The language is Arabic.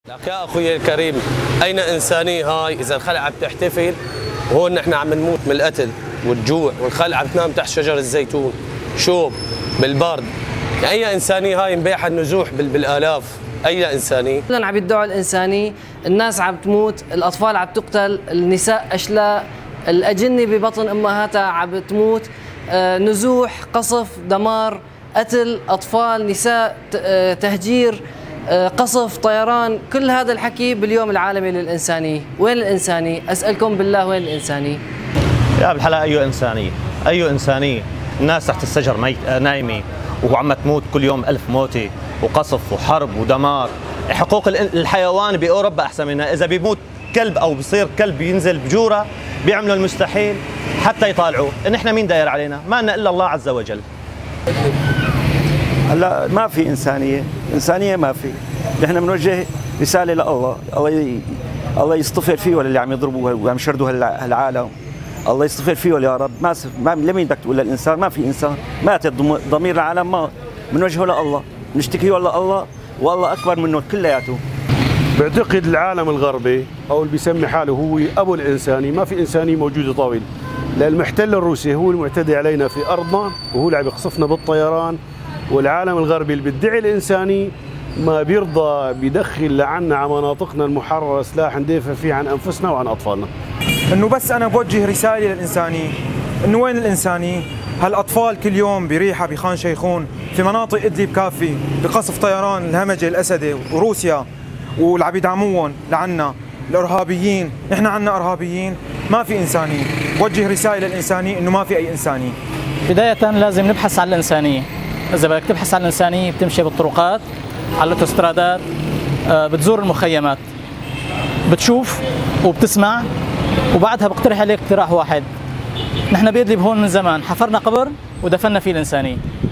لك يا اخوي الكريم، اين انسانيه هاي اذا الخلق عم تحتفل وهون نحن عم نموت من القتل والجوع، والخلق عم تنام تحت شجر الزيتون شوب بالبرد. يعني اي انسانيه هاي مبيحه النزوح بالالاف؟ اي انسانيه؟ عم يدعوا الانسانيه، الناس عم تموت، الاطفال عم تقتل، النساء اشلاء، الاجنه ببطن امهاتها عم تموت، نزوح، قصف، دمار، قتل، اطفال، نساء، تهجير، قصف، طيران، كل هذا الحكي باليوم العالمي للإنسانية. وين الإنسانية؟ أسألكم بالله وين الإنسانية؟ يا بالحلا أي إنسانية؟ أي إنسانية؟ الناس تحت الشجر نايمة وعم تموت كل يوم 1000 موتة وقصف وحرب ودمار. حقوق الحيوان بأوروبا أحسن منها، إذا بيموت كلب أو بصير كلب ينزل بجورة بيعملوا المستحيل حتى يطالعوه. نحن مين داير علينا؟ ما لنا إلا الله عز وجل. هلا ما في إنسانية ما في. نحن بنوجه رسالة لله، الله يصطفر فيه اللي عم يضربوا وعم يشردوا هالعالم، الله يصطفر فيه يا رب. ما لمين بدك تقول للإنسان؟ ما في إنسان، مات ضمير العالم، ما بنوجهه لله، نشتكيه لله والله أكبر منه كلياته. بعتقد العالم الغربي أو اللي بيسمي حاله هو أبو الإنساني، ما في إنسانية موجودة طويل، لأن المحتل الروسي هو المعتدي علينا في أرضنا وهو اللي عم يقصفنا بالطيران. والعالم الغربي اللي بيدعي الإنساني ما بيرضى بيدخل لعنا على مناطقنا المحررة سلاح ندافع فيه عن أنفسنا وعن أطفالنا. إنه بس أنا بوجه رسالة للإنسانية، إنه وين الإنسانية؟ هالأطفال كل يوم بريحة بخان شيخون في مناطق إدلب كافي بقصف طيران الهمجة الأسدي وروسيا واللي عم يدعموهم لعنا الإرهابيين. نحن عنا إرهابيين، ما في إنسانية. بوجه رسالة للإنسانية إنه ما في أي إنسانية. بداية لازم نبحث عن الإنسانية. إذا بدك تبحث عن الإنسانية بتمشي بالطرقات، على الاوتوسترادات، بتزور المخيمات، بتشوف وبتسمع، وبعدها بقترح عليك اقتراح واحد. نحن بإدلب هون من زمان حفرنا قبر ودفنا فيه الإنسانية.